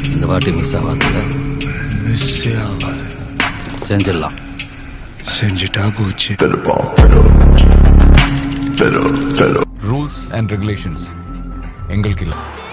இந்த வாட்டி miss ஆகாதுல்ல? Miss ஆகாது. செஞ்சிடலாம். செஞ்சுட்டா போச்சு. ரூல்ஸ் அண்ட் ரெகுலேஷன்ஸ் எங்களுக்கு இல்லை.